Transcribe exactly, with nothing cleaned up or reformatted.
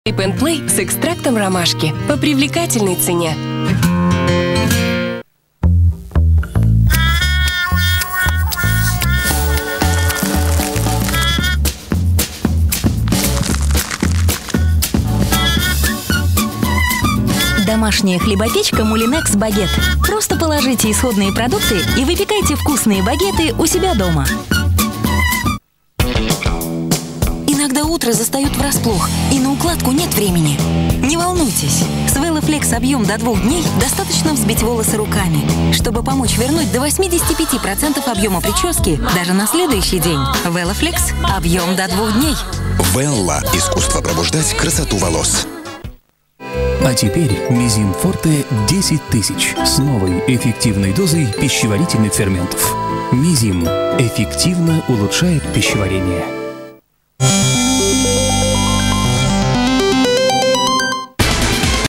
Sip and Play с экстрактом ромашки по привлекательной цене. Домашняя хлебопечка Мулинекс Багет. Просто положите исходные продукты и выпекайте вкусные багеты у себя дома. Иногда утро застают врасплох, и на укладку нет времени. Не волнуйтесь, с Велофлекс объем до двух дней достаточно взбить волосы руками, чтобы помочь вернуть до восьмидесяти пяти процентов объема прически даже на следующий день. Велофлекс – объем до двух дней. Велла – искусство пробуждать красоту волос. А теперь Мизим Форте десять тысяч с новой эффективной дозой пищеварительных ферментов. Мизим эффективно улучшает пищеварение.